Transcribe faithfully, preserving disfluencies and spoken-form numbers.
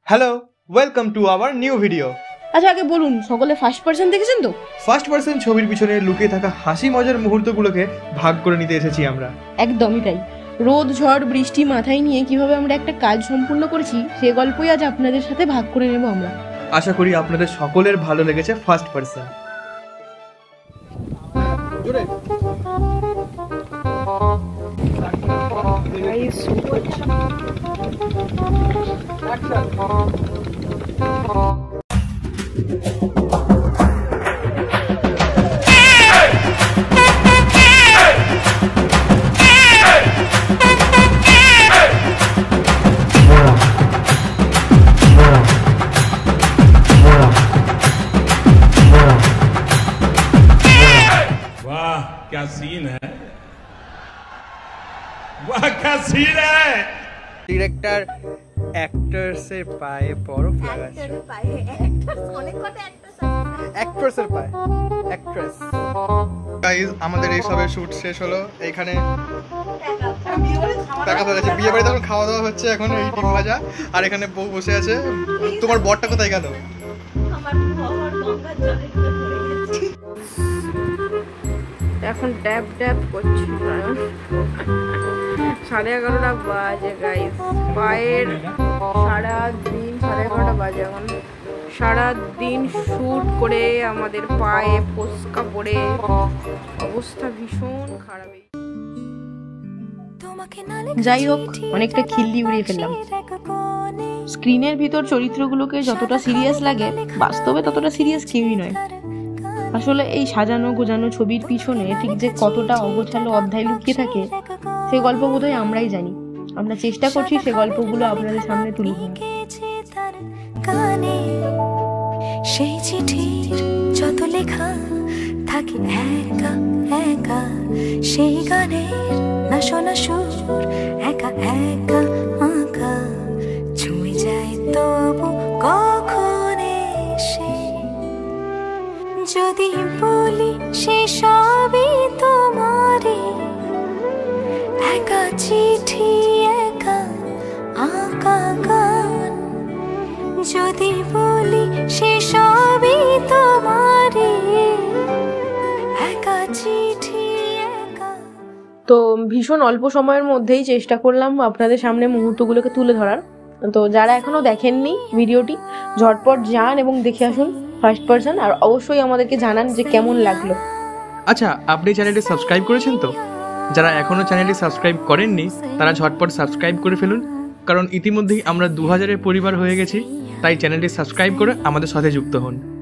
Hello, welcome to our new video. আচ্ছা আগে বলুন, সকলে ফার্স্ট পারসন দেখেছেন তো? ফার্স্ট পারসন ছবির পিছনে লুকিয়ে থাকা হাসি মজার মুহূর্তগুলোকে ভাগ করে নিতে এসেছি আমরা। একদমই তাই। রোদ ঝড় বৃষ্টি মাথায় নিয়ে কিভাবে আমরা একটা কাজ সম্পূর্ণ করেছি সে গল্পই আজ আপনাদের সাথে ভাগ করে নেব আমরা। আশা করি আপনাদের সকলের ভালো লেগেছে ফার্স্ট পারসন। क्या सीन है, वाह क्या सीन है। ডিরেক্টর অ্যাক্টরসের পায়ে বরফ লাগাচ্ছে। অ্যাক্টরের পায়ে অ্যাক্টরস অনেক কটা অ্যাক্টরস আছে। অ্যাক্ট্রেসের পায়ে অ্যাক্ট্রেস। গাইস, আমাদের এই সবে শুট শেষ হলো। এইখানে টাকা হয়ে গেছে, বিয়ে বাড়িতে এখন খাওয়া দাওয়া হচ্ছে। এখন এই ডিম ভাজা আর এখানে বউ বসে আছে। তোমার বরটা কোথায় গেল? আমার বর গঙ্গার জলে পড়ে গেছে। এখন ড্যাব ড্যাব করছি, সাড়ে এগারোটা বাজে গাইস। পায়ের সারা দিন সাড়ে এগারোটা বাজে এখন। সারা দিন শ্যুট করে আমাদের পায়ে ফোস্কা পড়ে অবস্থা ভীষণ খারাপ। যাই হোক, অনেকটা খিল্লি উড়িয়ে ফেললাম। স্ক্রিনের ভিতর চরিত্রগুলোকে যতটা সিরিয়াস লাগে, বাস্তবে ততটা সিরিয়াস কেউই নয়। আসলে এই সাজানো গোজানো ছবির পিছনে ঠিক যে কতটা অগোছালো অধ্যায় লুকিয়ে থাকে সে গল্প বোধহয় আমরাই জানি। আমরা চেষ্টা করছি সে গল্পগুলো আপনাদের সামনে তুলে ধরার। সেই চিঠির যত লেখা থাকে একা একা, সেই গানের না শোনা সুর একা একা আঁকা ছুঁয়ে যায় তবু কখন এসে। যদি বলি সে সবই তোমারই, একা চিঠি একা আঁকা গান। যদি বলি সে সবই তোমারই, একা চিঠি একা। তো ভীষণ অল্প সময়ের মধ্যেই চেষ্টা করলাম আপনাদের সামনে মুহূর্তগুলোকে তুলে ধরার। তো যারা এখনো দেখেননি ভিডিওটি, ঝটপট যান এবং দেখে আসুন ফার্স্ট পারসন, আর অবশ্যই আমাদেরকে জানান যে কেমন লাগলো। আচ্ছা, আপনি চ্যানেলটি সাবস্ক্রাইব করেছেন তো? যারা এখনো চ্যানেলটি সাবস্ক্রাইব করেননি তারা ঝটপট সাবস্ক্রাইব করে ফেলুন, কারণ ইতিমধ্যেই আমরা দু হাজারের পরিবার হয়ে গেছি। তাই চ্যানেলটি সাবস্ক্রাইব করে আমাদের সাথে যুক্ত হন।